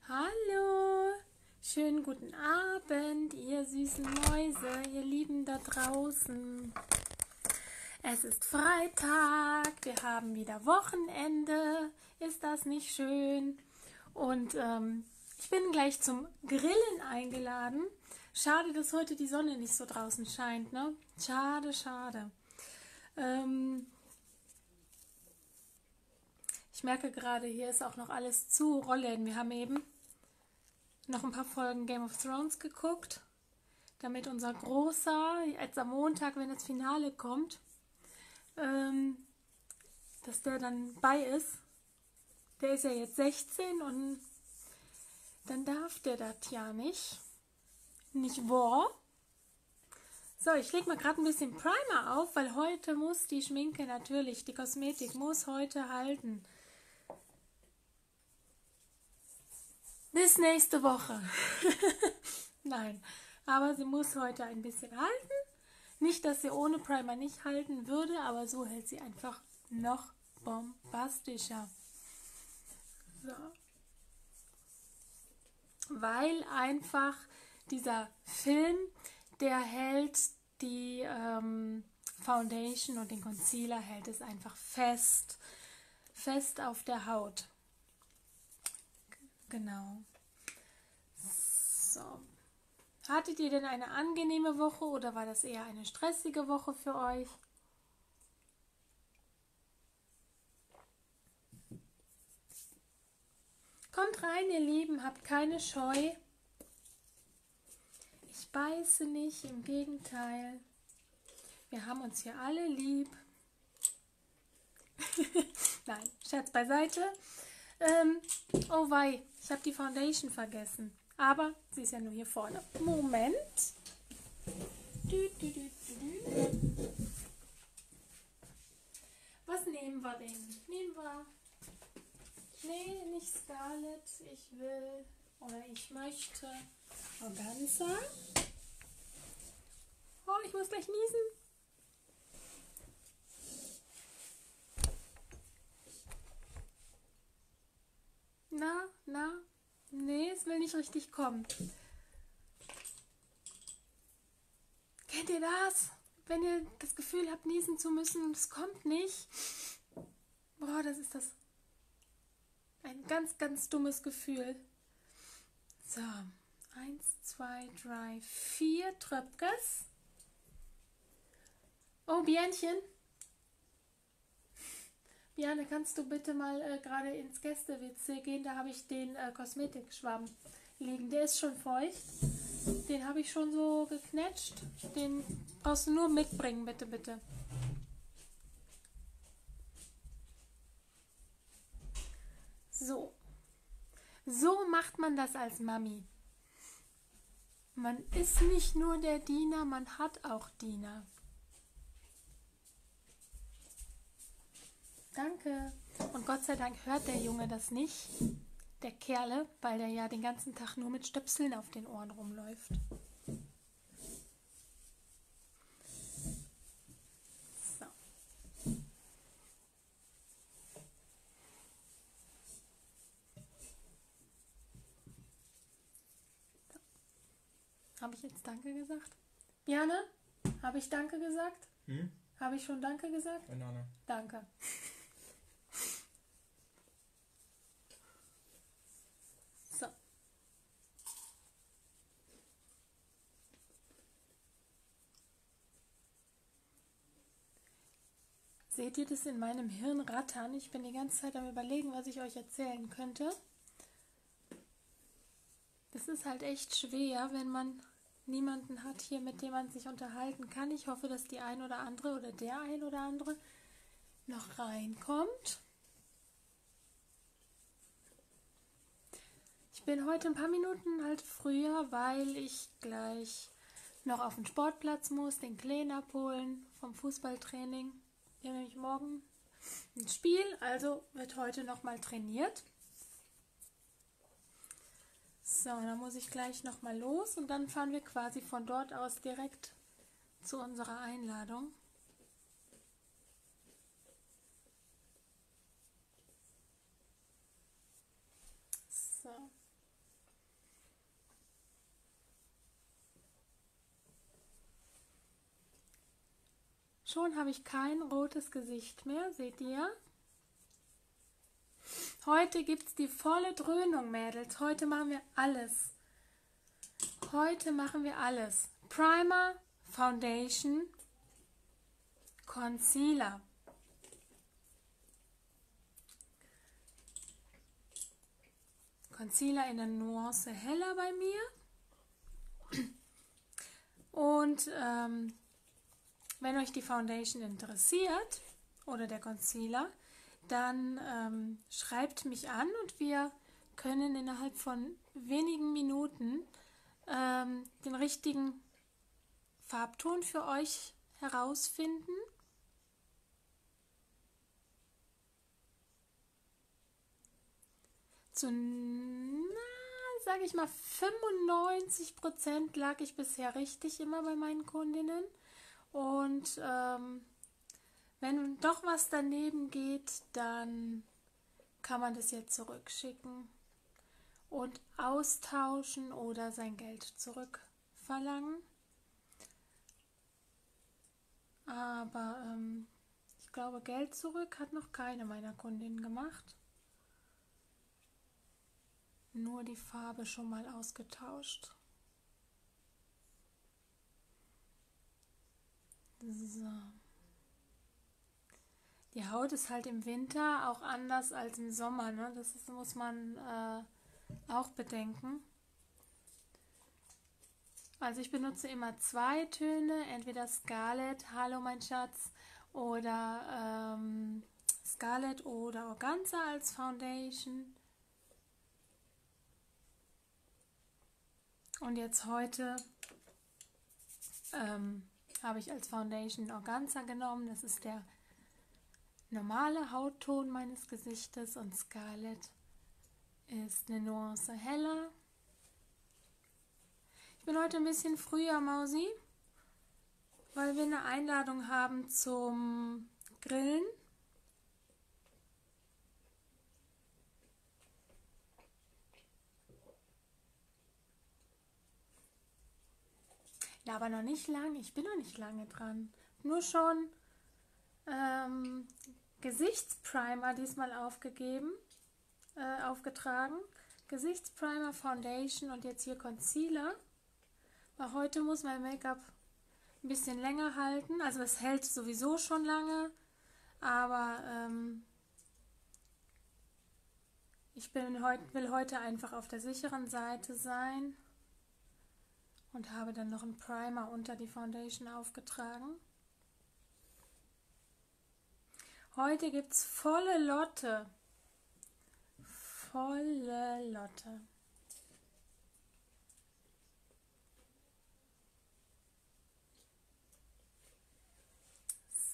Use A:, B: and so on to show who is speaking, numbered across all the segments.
A: Hallo, schönen guten Abend, ihr süßen Mäuse, ihr Lieben da draußen. Es ist Freitag, wir haben wieder Wochenende, ist das nicht schön? Und ich bin gleich zum Grillen eingeladen. Schade, dass heute die Sonne nicht so draußen scheint, ne? Schade, schade. Ich merke gerade, hier ist auch noch alles zu rollen. Wir haben eben noch ein paar Folgen Game of Thrones geguckt, damit unser Großer, jetzt am Montag, wenn das Finale kommt, dass der dann bei ist. Der ist ja jetzt 16 und dann darf der das ja nicht. Nicht wahr? So, ich lege mal gerade ein bisschen Primer auf, weil heute muss die Schminke natürlich, die Kosmetik muss heute halten. Bis nächste Woche. Nein, aber sie muss heute ein bisschen halten. Nicht, dass sie ohne Primer nicht halten würde, aber so hält sie einfach noch bombastischer. So. Weil einfach dieser Film, der hält die Foundation und den Concealer, hält es einfach fest auf der Haut. Genau. So. Hattet ihr denn eine angenehme Woche oder war das eher eine stressige Woche für euch? Kommt rein, ihr Lieben, habt keine Scheu. Ich beiße nicht, im Gegenteil. Wir haben uns hier alle lieb. Nein, Scherz beiseite. Oh wei, ich habe die Foundation vergessen. Aber sie ist ja nur hier vorne. Moment. Was nehmen wir denn? Nehmen wir... Nee, nicht Scarlett. Ich will oder ich möchte Organza. Oh, ich muss gleich niesen. Na? Nee, es will nicht richtig kommen. Kennt ihr das? Wenn ihr das Gefühl habt, niesen zu müssen und es kommt nicht. Boah, das ist das ein ganz, ganz dummes Gefühl. So, 1, 2, 3, 4 Tröpkes. Oh, Bienchen. Biane, kannst du bitte mal gerade ins Gäste-WC gehen? Da habe ich den Kosmetikschwamm liegen. Der ist schon feucht. Den habe ich schon so geknetscht. Den brauchst du nur mitbringen, bitte, bitte. So. So macht man das als Mami. Man ist nicht nur der Diener, man hat auch Diener. Danke. Und Gott sei Dank hört der Junge das nicht, der Kerle, weil der ja den ganzen Tag nur mit Stöpseln auf den Ohren rumläuft. So. Habe ich jetzt Danke gesagt? Biane, habe ich Danke gesagt? Habe ich schon Danke gesagt?
B: Keine Ahnung.
A: Danke. So. Seht ihr das in meinem Hirn rattern? Ich bin die ganze Zeit am Überlegen, was ich euch erzählen könnte. Das ist halt echt schwer, wenn man niemanden hat hier, mit dem man sich unterhalten kann. Ich hoffe, dass die ein oder andere oder der ein oder andere noch reinkommt. Ich bin heute ein paar Minuten halt früher, weil ich gleich noch auf den Sportplatz muss, den Kleinen abholen vom Fußballtraining. Wir haben nämlich morgen ein Spiel, also wird heute nochmal trainiert. So, dann muss ich gleich nochmal los und dann fahren wir quasi von dort aus direkt zu unserer Einladung. So. Schon habe ich kein rotes Gesicht mehr, seht ihr? Heute gibt es die volle Dröhnung, Mädels. Heute machen wir alles. Heute machen wir alles. Primer, Foundation, Concealer. Concealer in der Nuance heller bei mir. Und wenn euch die Foundation interessiert oder der Concealer, dann schreibt mich an und wir können innerhalb von wenigen Minuten den richtigen Farbton für euch herausfinden. Zu, sage ich mal, 95% lag ich bisher richtig immer bei meinen Kundinnen. Und wenn doch was daneben geht, dann kann man das jetzt zurückschicken und austauschen oder sein Geld zurückverlangen. Aber ich glaube, Geld zurück hat noch keine meiner Kundinnen gemacht. Nur die Farbe schon mal ausgetauscht. So. Die Haut ist halt im Winter auch anders als im Sommer, ne? Muss man auch bedenken. Also ich benutze immer 2 Töne, entweder Scarlett, Hallo mein Schatz, oder Scarlett oder Organza als Foundation. Und jetzt heute habe ich als Foundation Organza genommen. Das ist der normale Hautton meines Gesichtes und Scarlett ist eine Nuance heller. Ich bin heute ein bisschen früher, Mausi, weil wir eine Einladung haben zum Grillen. Ja, aber noch nicht lange. Ich bin noch nicht lange dran. Nur schon Gesichtsprimer diesmal aufgetragen. Gesichtsprimer, Foundation und jetzt hier Concealer. Weil heute muss mein Make-up ein bisschen länger halten. Also es hält sowieso schon lange. Aber ich will heute einfach auf der sicheren Seite sein. Und habe dann noch einen Primer unter die Foundation aufgetragen. Heute gibt es volle Lotte. Volle Lotte. So.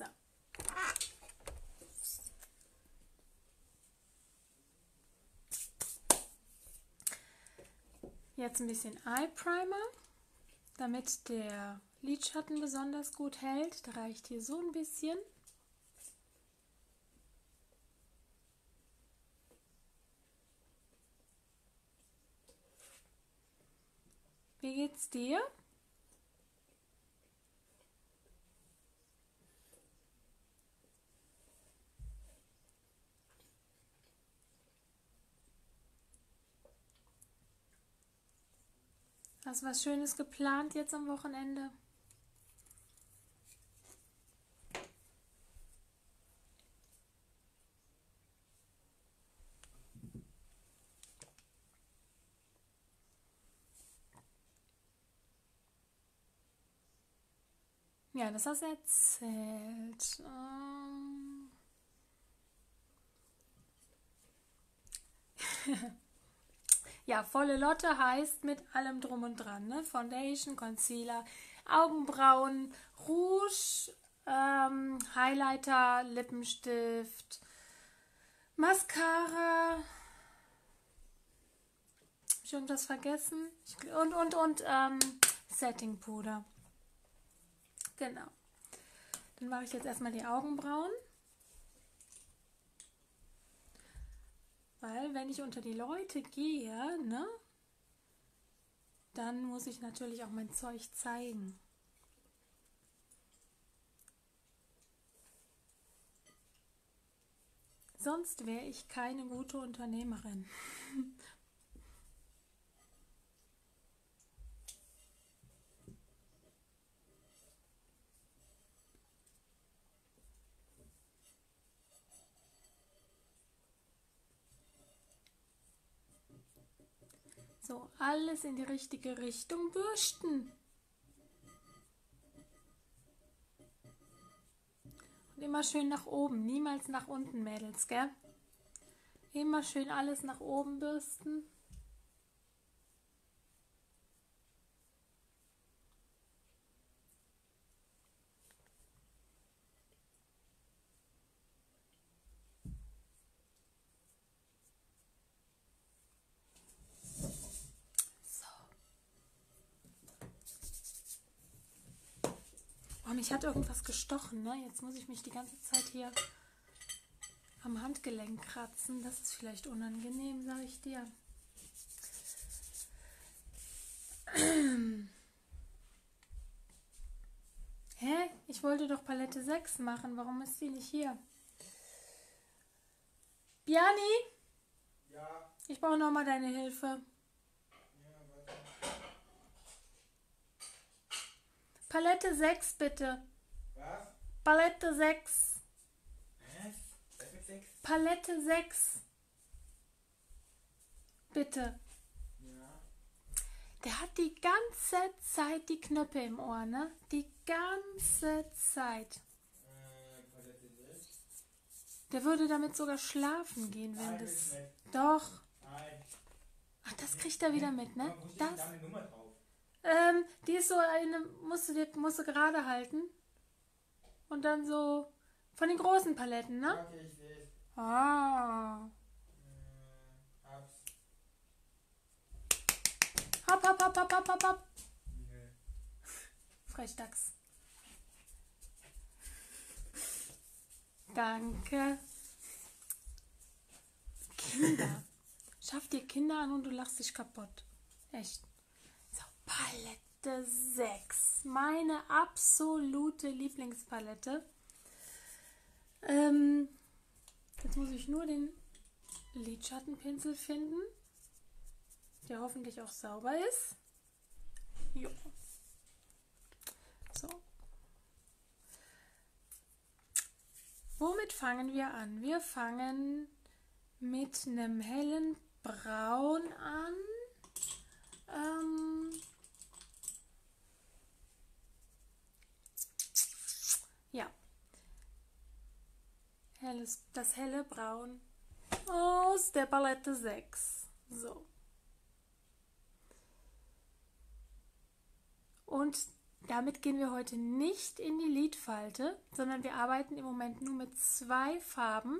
A: Jetzt ein bisschen Eye Primer, damit der Lidschatten besonders gut hält. Da reicht hier so ein bisschen. Wie geht's dir? Hast du was Schönes geplant jetzt am Wochenende? Ja, das hast du erzählt. Ja, volle Lotte heißt mit allem drum und dran, ne? Foundation, Concealer, Augenbrauen, Rouge, Highlighter, Lippenstift, Mascara. Habe ich irgendwas vergessen? Und Setting-Puder. Genau. Dann mache ich jetzt erstmal die Augenbrauen. Weil wenn ich unter die Leute gehe, ne, dann muss ich natürlich auch mein Zeug zeigen. sonst wäre ich keine gute Unternehmerin. So, alles in die richtige Richtung bürsten. Und immer schön nach oben, niemals nach unten, Mädels, gell? Immer schön alles nach oben bürsten. Oh, mich hat irgendwas gestochen, ne? Jetzt muss ich mich die ganze Zeit hier am Handgelenk kratzen. Das ist vielleicht unangenehm, sage ich dir. Hä? Ich wollte doch Palette 6 machen. Warum ist die nicht hier? Biani?
B: Ja.
A: Ich brauche nochmal deine Hilfe.
B: Ja, warte.
A: Palette 6, bitte.
B: Was?
A: Palette 6.
B: Was? Was mit 6?
A: Palette 6. Bitte.
B: Ja.
A: Der hat die ganze Zeit die Knöpfe im Ohr, ne? Die ganze Zeit.
B: Palette 6?
A: Der würde damit sogar schlafen gehen, wenn
B: Nein,
A: das...
B: will ich nicht.
A: Doch.
B: Nein.
A: Ach, das kriegt er wieder mit, ne?
B: Aber wo steht
A: Das.
B: denn da eine Nummer drauf?
A: Die ist so eine... Musst du gerade halten. Und dann so... Von den großen Paletten, ne?
B: Okay, ich sehe es.
A: Ah.
B: Hab's.
A: Hopp, hopp, hopp, hopp, hopp, hopp, hopp.
B: Nö.
A: Frechdachs. Danke. Kinder. Schaff dir Kinder an und du lachst dich kaputt. Echt. So, Palette 6. Meine absolute Lieblingspalette. Jetzt muss ich nur den Lidschattenpinsel finden, der hoffentlich auch sauber ist. Jo. So. Womit fangen wir an? Wir fangen mit einem hellen Braun an. Ja. Das helle Braun aus der Palette 6. So. Und damit gehen wir heute nicht in die Lidfalte, sondern wir arbeiten im Moment nur mit 2 Farben.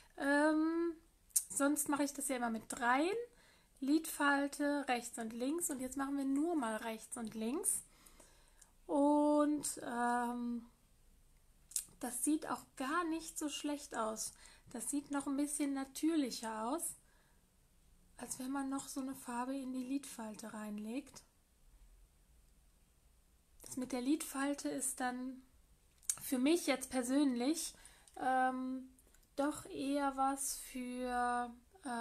A: Sonst mache ich das ja immer mit 3. Lidfalte rechts und links. Und jetzt machen wir nur mal rechts und links. Und das sieht auch gar nicht so schlecht aus. Das sieht noch ein bisschen natürlicher aus, als wenn man noch so eine Farbe in die Lidfalte reinlegt. Das mit der Lidfalte ist dann für mich jetzt persönlich doch eher was für,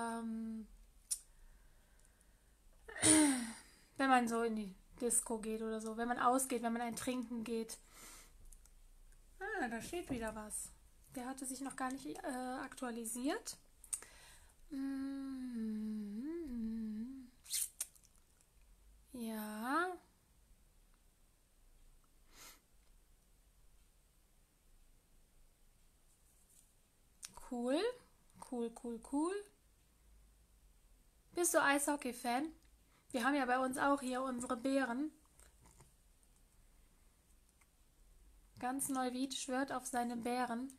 A: wenn man so in die Disco geht oder so, wenn man ausgeht, wenn man ein Trinken geht. Ah, da steht wieder was. Der hatte sich noch gar nicht aktualisiert. Ja. Cool. Cool, cool, cool. Bist du Eishockey-Fan? Wir haben ja bei uns auch hier unsere Bären. Ganz Neuwied schwört auf seine Bären.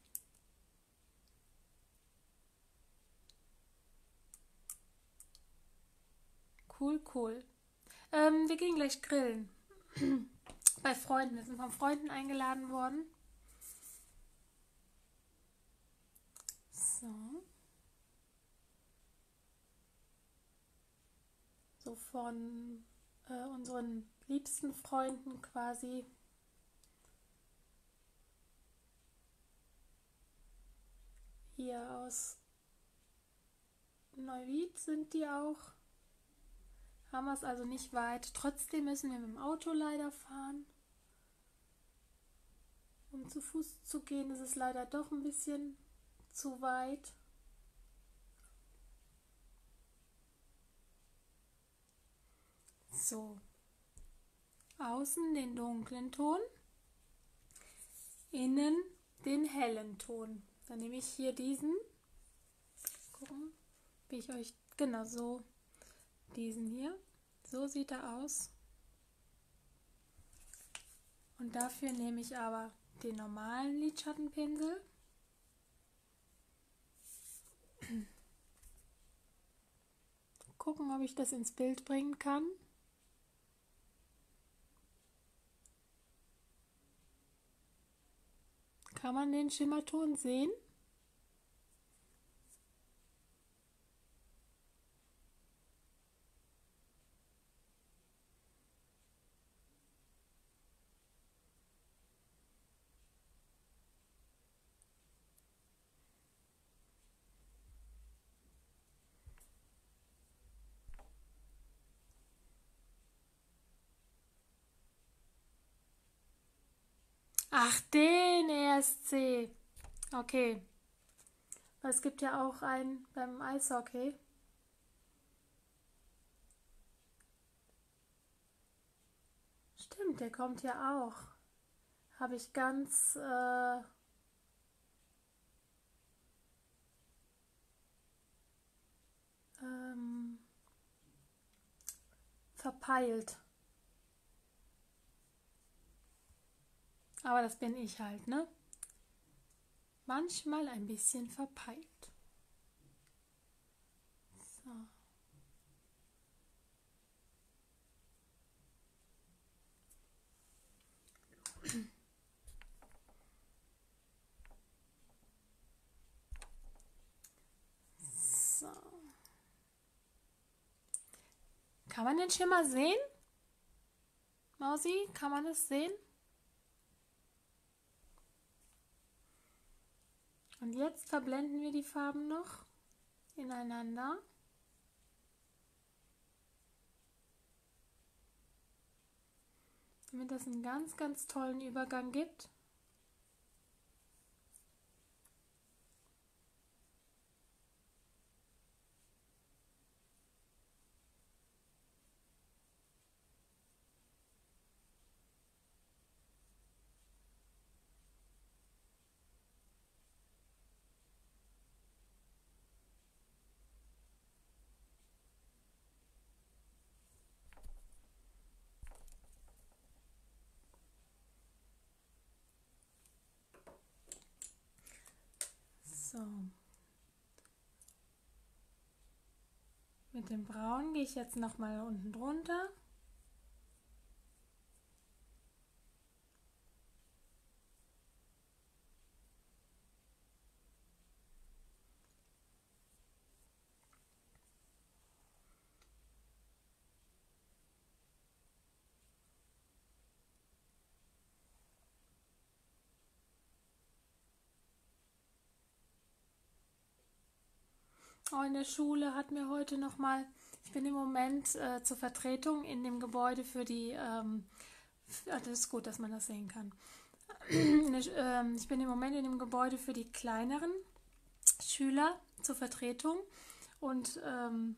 A: Cool, cool. Wir gehen gleich grillen. Bei Freunden. Wir sind von Freunden eingeladen worden. So. So von unseren liebsten Freunden quasi. Hier aus in Neuwied sind die auch. Haben wir es also nicht weit. Trotzdem müssen wir mit dem Auto leider fahren. Um zu Fuß zu gehen, ist es leider doch ein bisschen zu weit. So. Außen den dunklen Ton, innen den hellen Ton. Dann nehme ich hier diesen. Gucken, wie ich euch, genau so, diesen hier. So sieht er aus. Und dafür nehme ich aber den normalen Lidschattenpinsel. Gucken, ob ich das ins Bild bringen kann. Kann man den Schimmerton sehen? Ach, den ESC. Okay. Es gibt ja auch einen beim Eishockey. Stimmt, der kommt ja auch. Habe ich ganz verpeilt. Aber das bin ich halt, ne? Manchmal ein bisschen verpeilt. So. So. Kann man den Schimmer sehen? Mausi, kann man es sehen? Und jetzt verblenden wir die Farben noch ineinander. Damit das einen ganz, ganz tollen Übergang gibt. So. Mit dem Braun gehe ich jetzt nochmal unten drunter. Oh, in der Schule hat mir heute nochmal, ich bin im Moment zur Vertretung in dem Gebäude für die, das ist gut, dass man das sehen kann. Ich bin im Moment in dem Gebäude für die kleineren Schüler zur Vertretung und dann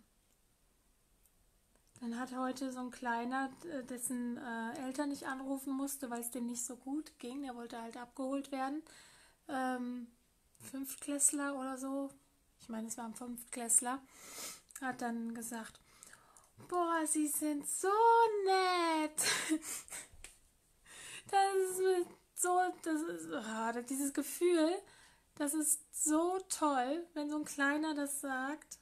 A: hat heute so ein Kleiner, dessen Eltern ich anrufen musste, weil es dem nicht so gut ging, der wollte halt abgeholt werden, Fünftklässler oder so, ich meine, es war ein Fünftklässler, hat dann gesagt, boah, sie sind so nett. Dieses Gefühl, das ist so toll, wenn so ein Kleiner das sagt.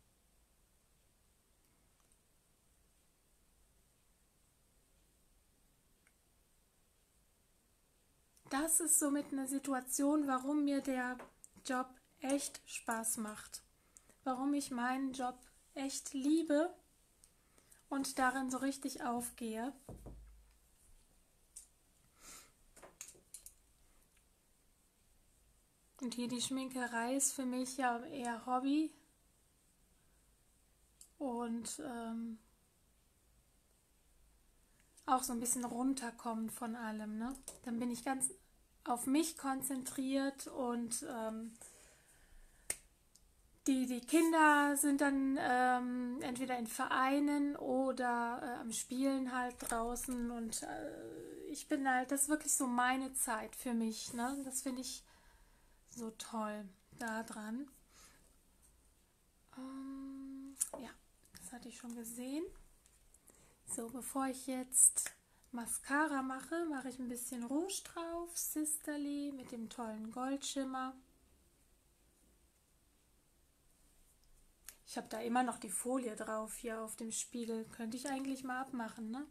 A: Das ist somit eine Situation, warum mir der Job echt Spaß macht. Warum ich meinen Job echt liebe und darin so richtig aufgehe. Und hier die Schminkerei ist für mich ja eher Hobby. und auch so ein bisschen runterkommen von allem, ne? Dann bin ich ganz auf mich konzentriert und die Kinder sind dann entweder in Vereinen oder am Spielen halt draußen und ich bin halt, das ist wirklich so meine Zeit für mich, ne? Das finde ich so toll da dran. Ja, das hatte ich schon gesehen. So, bevor ich jetzt Mascara mache, mache ich ein bisschen Rouge drauf, Sisterly mit dem tollen Goldschimmer. Ich habe da immer noch die Folie drauf hier auf dem Spiegel. Könnte ich eigentlich mal abmachen, ne?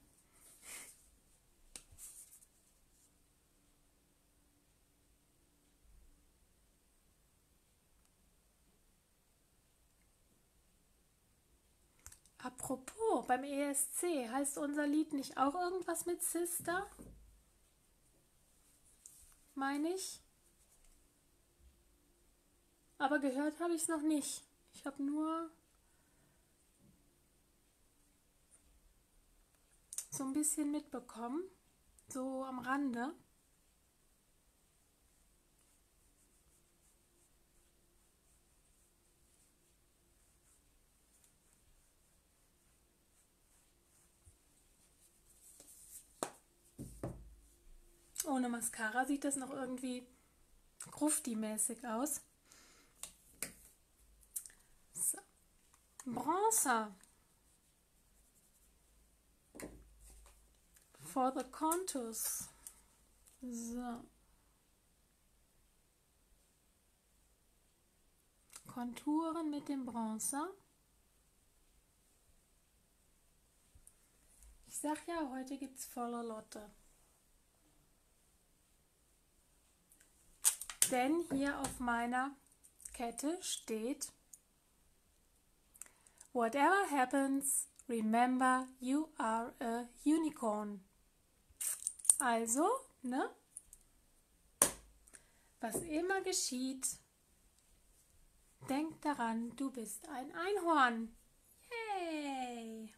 A: Apropos, beim ESC heißt unser Lied nicht auch irgendwas mit Sister? Meine ich. Aber gehört habe ich es noch nicht. Ich habe nur so ein bisschen mitbekommen, so am Rande. Ohne Mascara sieht das noch irgendwie grufti-mäßig aus. So. Bronzer. For the contours. So. Konturen mit dem Bronzer. Ich sag ja, heute gibt's volle Lotte. Denn hier auf meiner Kette steht: Whatever happens, remember you are a unicorn. Also, ne? Was immer geschieht, denk daran, du bist ein Einhorn. Yay!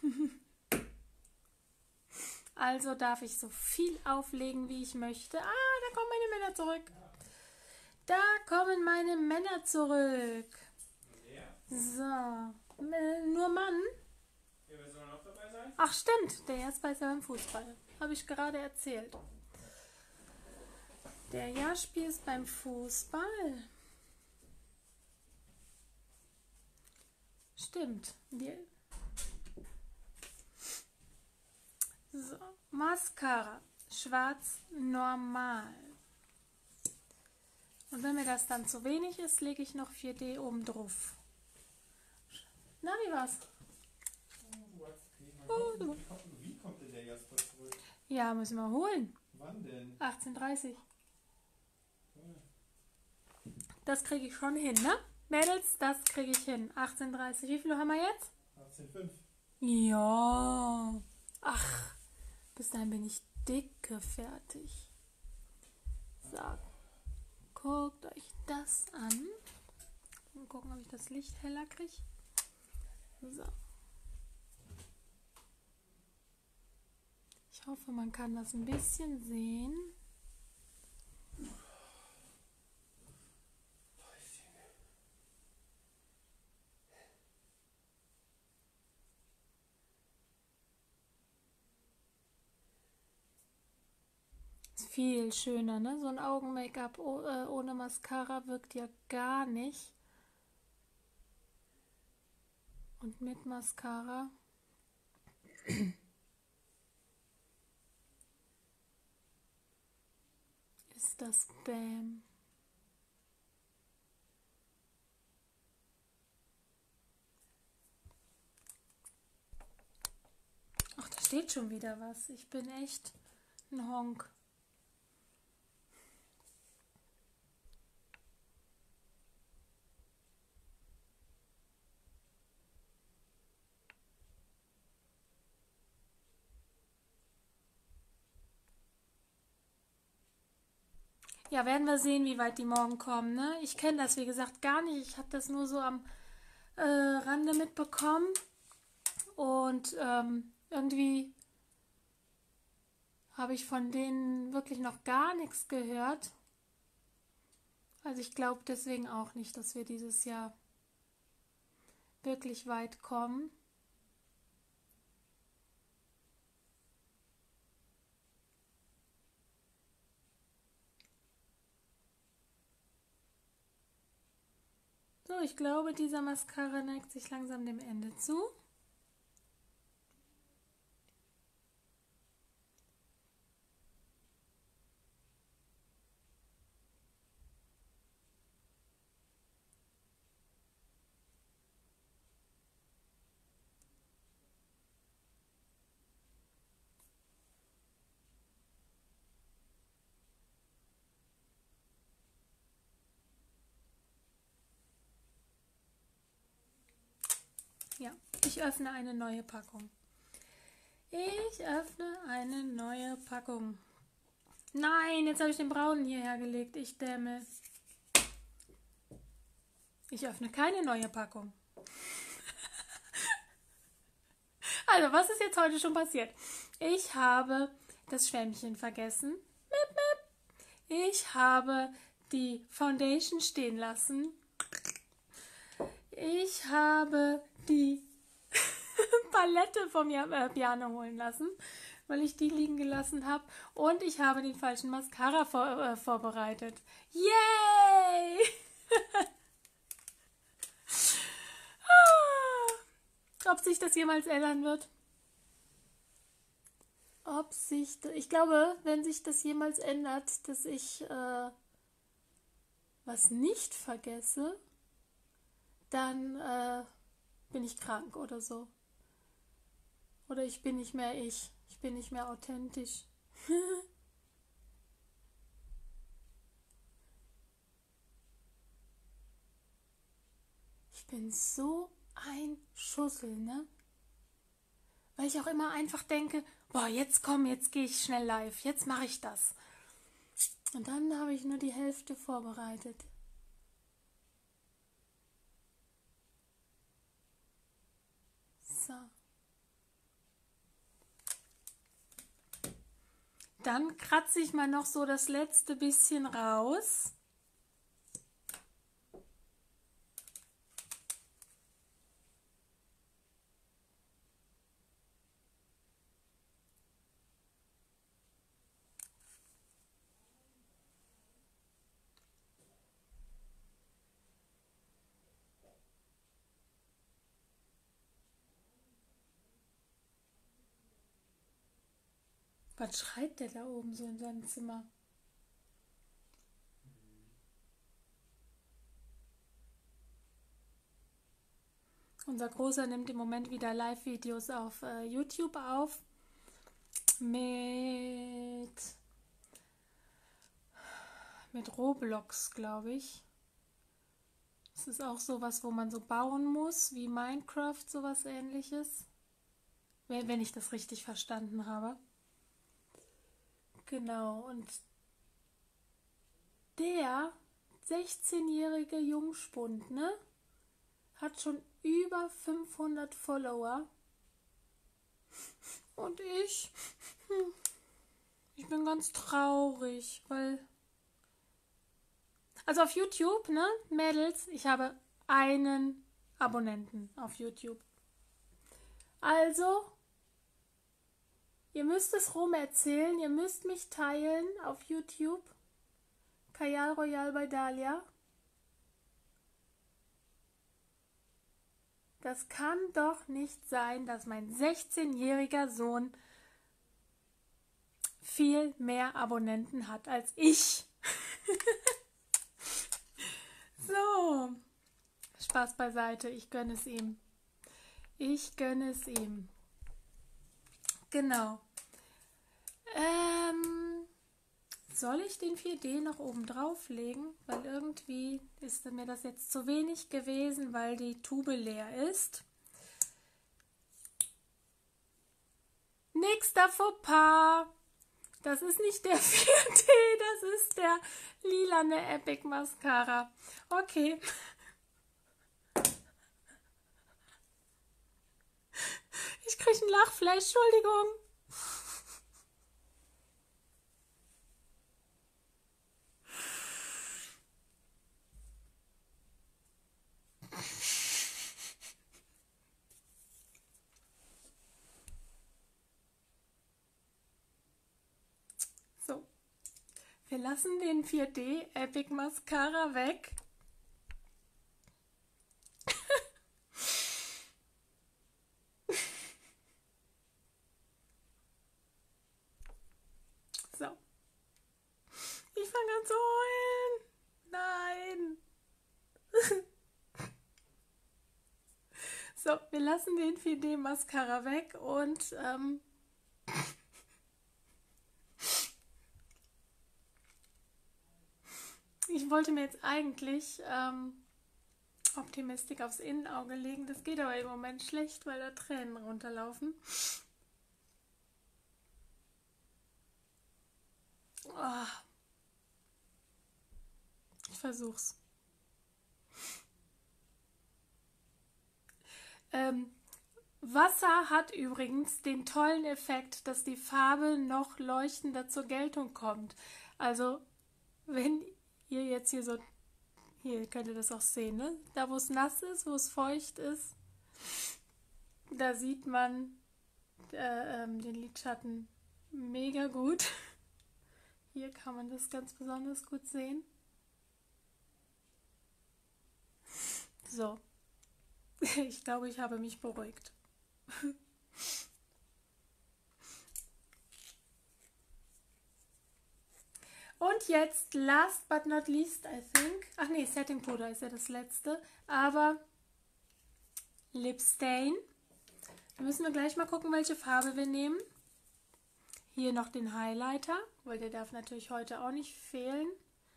A: Also darf ich so viel auflegen, wie ich möchte. Ah, da kommen meine Männer zurück. Da kommen meine Männer zurück. So, nur Mann.
B: Ja, wer soll noch dabei sein?
A: Ach stimmt, der ist beim Fußball. Habe ich gerade erzählt. Der Jaspi ist beim Fußball. Stimmt. So, Mascara. Schwarz normal. Und wenn mir das dann zu wenig ist, lege ich noch 4D oben drauf. Na, wie war's?
B: Wie kommt denn der Jasper zurück?
A: Ja, müssen wir holen.
B: Wann denn?
A: 18:30. Das kriege ich schon hin, ne? Mädels, das kriege ich hin. 18:30. Wie viel haben wir jetzt?
B: 18,5.
A: Ja. Ach, bis dahin bin ich dicke fertig. So. Guckt euch das an. Mal gucken, ob ich das Licht heller kriege. So. Ich hoffe, man kann das ein bisschen sehen. Ist viel schöner, ne? So ein Augen-Make-up ohne Mascara wirkt ja gar nicht. Und mit Mascara ist das Bam. Ach, da steht schon wieder was. Ich bin echt ein Honk. Ja, werden wir sehen, wie weit die morgen kommen, ne? Ich kenne das, wie gesagt, gar nicht. Ich habe das nur so am Rande mitbekommen. und irgendwie habe ich von denen wirklich noch gar nichts gehört. Also ich glaube deswegen auch nicht, dass wir dieses Jahr wirklich weit kommen. So, ich glaube, dieser Mascara neigt sich langsam dem Ende zu. Ja, ich öffne eine neue Packung. Ich öffne eine neue Packung. Nein, jetzt habe ich den braunen hierher gelegt. Ich dämme. Ich öffne keine neue Packung. Also, was ist jetzt heute schon passiert? Ich habe das Schwämmchen vergessen. Ich habe die Foundation stehen lassen. Ich habe die Palette vom Piano holen lassen, weil ich die liegen gelassen habe. Und ich habe den falschen Mascara vorbereitet. Yay! Ob sich das jemals ändern wird? Ich glaube, wenn sich das jemals ändert, dass ich was nicht vergesse, dann bin ich krank oder so. Oder ich bin nicht mehr ich. Ich bin nicht mehr authentisch. Ich bin so ein Schussel, ne? Weil ich auch immer einfach denke, boah, jetzt gehe ich schnell live. Jetzt mache ich das. Und dann habe ich nur die Hälfte vorbereitet. So. Dann kratze ich mal noch so das letzte bisschen raus. Was schreit der da oben so in seinem Zimmer? Unser Großer nimmt im Moment wieder Live-Videos auf YouTube auf mit Roblox, glaube ich. Das ist auch sowas, wo man so bauen muss, wie Minecraft, sowas Ähnliches. Wenn ich das richtig verstanden habe. Genau, und der 16-jährige Jungspund, ne, hat schon über 500 Follower. Und ich bin ganz traurig, weil... Also auf YouTube, ne, Mädels, ich habe einen Abonnenten auf YouTube. Also, ihr müsst es rum erzählen, ihr müsst mich teilen auf YouTube. Kajal Royal bei Dalia. Das kann doch nicht sein, dass mein 16-jähriger Sohn viel mehr Abonnenten hat als ich. So, Spaß beiseite, ich gönne es ihm. Ich gönne es ihm. Genau. Soll ich den 4D noch oben drauf legen? Weil irgendwie ist mir das jetzt zu wenig gewesen, weil die Tube leer ist. Nächster Fauxpas. Das ist nicht der 4D, das ist der lilane Epic Mascara. Okay. kriege ich einen Lachflash, Entschuldigung. So, wir lassen den 4D Epic Mascara weg. So, ich fange an zu heulen. Nein. So, wir lassen den 4D Mascara weg und ich wollte mir jetzt eigentlich Optimistic aufs Innenauge legen. Das geht aber im Moment schlecht, weil da Tränen runterlaufen. Oh. Ich versuch's. Wasser hat übrigens den tollen Effekt, dass die Farbe noch leuchtender zur Geltung kommt. Also, wenn ihr jetzt hier könnt ihr das auch sehen, ne? Da wo es nass ist, wo es feucht ist, da sieht man den Lidschatten mega gut. Hier kann man das ganz besonders gut sehen. So, ich glaube, ich habe mich beruhigt. Und jetzt, last but not least, I think. Ach nee, Setting Puder ist ja das letzte. Aber Lip Stain. Da müssen wir gleich mal gucken, welche Farbe wir nehmen. Hier noch den Highlighter, weil der darf natürlich heute auch nicht fehlen.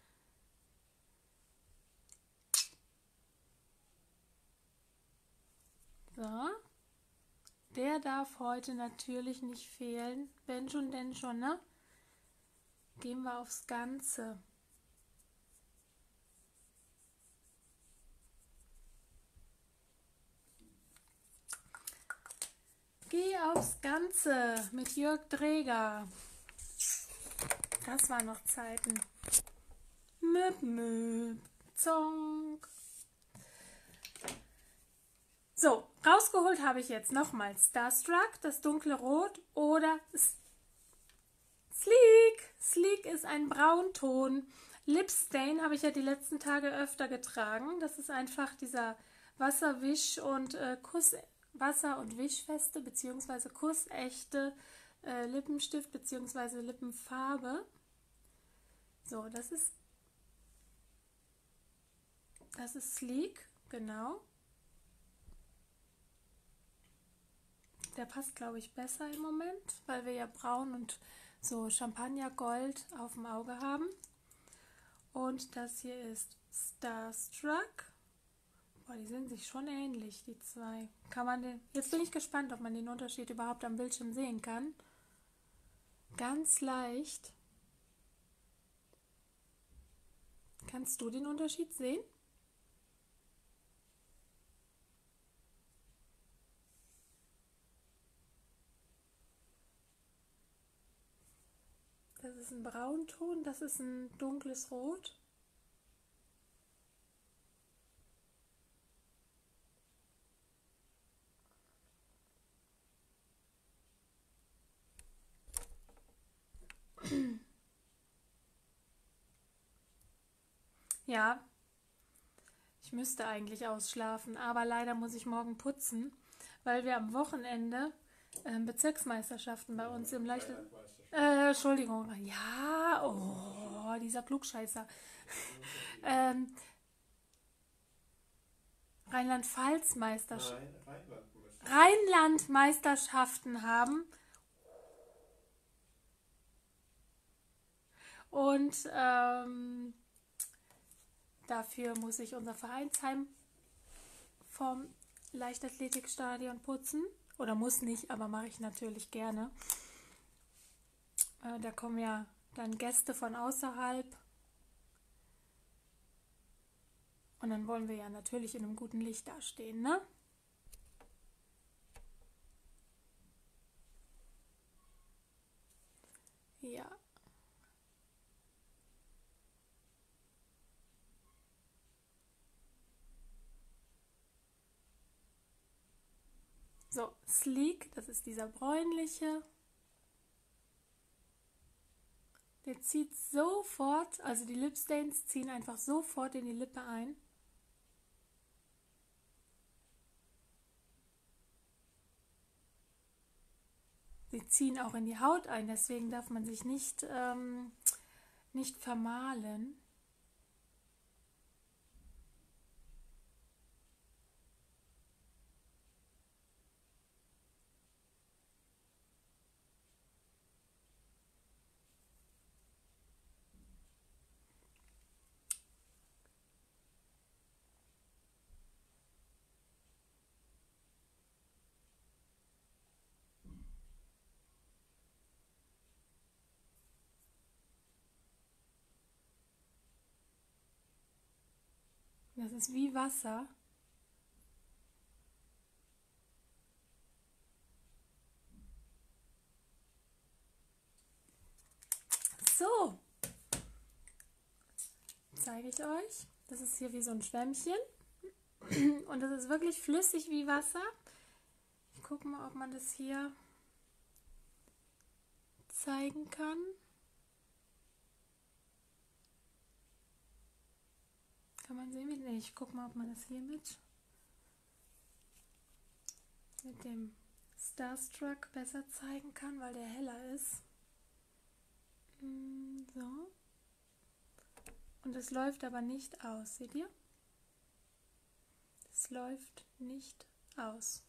A: So. Der darf heute natürlich nicht fehlen. Wenn schon, denn schon, ne? Gehen wir aufs Ganze. Geh aufs Ganze mit Jörg Dreger. Das waren noch Zeiten. Möp, möp, zonk. So, rausgeholt habe ich jetzt nochmal Starstruck, das dunkle Rot oder Sleek. Sleek ist ein Braunton. Lip Stain habe ich ja die letzten Tage öfter getragen. Das ist einfach dieser Wasserwisch- und Wasser- und Wischfeste bzw. kussechte Lippenstift bzw. Lippenfarbe. So, das ist Sleek, genau. Der passt, glaube ich, besser im Moment, weil wir ja braun und so Champagnergold auf dem Auge haben. Und das hier ist Starstruck. Boah, die sind sich schon ähnlich, die zwei. Jetzt bin ich gespannt, ob man den Unterschied überhaupt am Bildschirm sehen kann. Ganz leicht. Kannst du den Unterschied sehen? Das ist ein Braunton, das ist ein dunkles Rot. Ja, ich müsste eigentlich ausschlafen, aber leider muss ich morgen putzen, weil wir am Wochenende Bezirksmeisterschaften bei uns im Entschuldigung. Ja, oh, dieser Klugscheißer. Rheinland-Meisterschaften haben. Und dafür muss ich unser Vereinsheim vom Leichtathletikstadion putzen. Oder muss nicht, aber mache ich natürlich gerne. Da kommen ja dann Gäste von außerhalb. Und dann wollen wir ja natürlich in einem guten Licht dastehen, ne? So, Sleek, das ist dieser bräunliche. Der zieht sofort, also die Lipstains ziehen einfach sofort in die Lippe ein. Sie ziehen auch in die Haut ein, deswegen darf man sich nicht vermalen. Das ist wie Wasser. So, zeige ich euch. Das ist hier wie so ein Schwämmchen. Und das ist wirklich flüssig wie Wasser. Ich gucke mal, ob man das hier zeigen kann. Kann man sehen? Nee, ich gucke mal, ob man das hier mit dem Starstruck besser zeigen kann, weil der heller ist. So. Und es läuft aber nicht aus. Seht ihr? Es läuft nicht aus.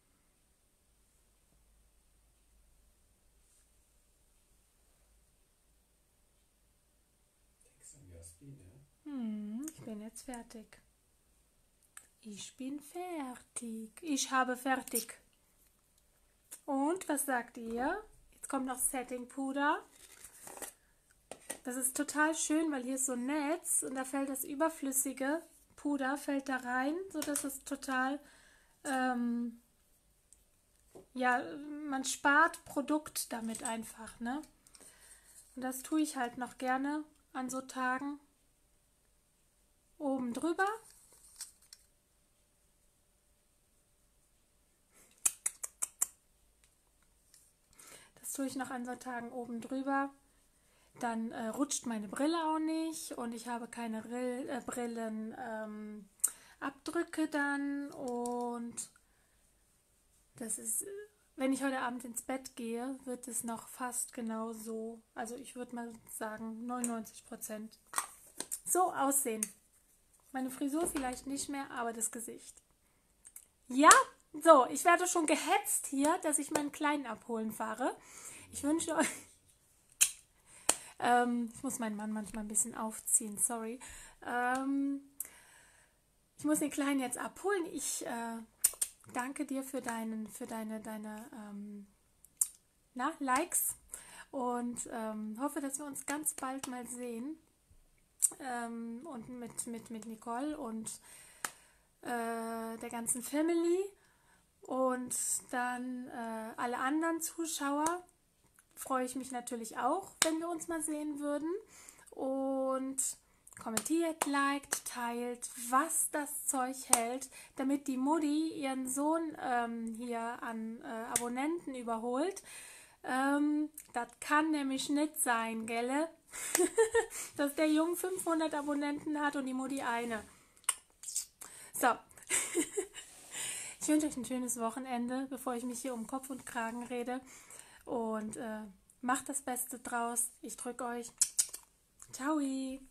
A: Ich bin jetzt fertig. Ich bin fertig. Ich habe fertig. Und was sagt ihr? Jetzt kommt noch Setting Puder. Das ist total schön, weil hier ist so ein Netz und da fällt das überflüssige Puder fällt da rein, sodass es total, ja, man spart Produkt damit einfach, ne? Und das tue ich halt noch gerne an so Tagen oben drüber. Das tue ich noch an so Tagen oben drüber. Dann rutscht meine Brille auch nicht und ich habe keine Brillenabdrücke dann. Und das ist, wenn ich heute Abend ins Bett gehe, wird es noch fast genauso, also ich würde mal sagen 99% so aussehen. Meine Frisur vielleicht nicht mehr, aber das Gesicht. Ja, so, ich werde schon gehetzt hier, dass ich meinen Kleinen abholen fahre. Ich wünsche euch... ich muss meinen Mann manchmal ein bisschen aufziehen, sorry. Ich muss den Kleinen jetzt abholen. Ich danke dir für deine Likes und hoffe, dass wir uns ganz bald mal sehen. Und mit Nicole und der ganzen Family und dann alle anderen Zuschauer freue ich mich natürlich auch, wenn wir uns mal sehen würden. Und kommentiert, liked, teilt, was das Zeug hält, damit die Mutti ihren Sohn hier an Abonnenten überholt. Das kann nämlich nicht sein, gell? Dass der Junge 500 Abonnenten hat und die Mutti eine. So. Ich wünsche euch ein schönes Wochenende, bevor ich mich hier um Kopf und Kragen rede. Und macht das Beste draus. Ich drücke euch. Ciao.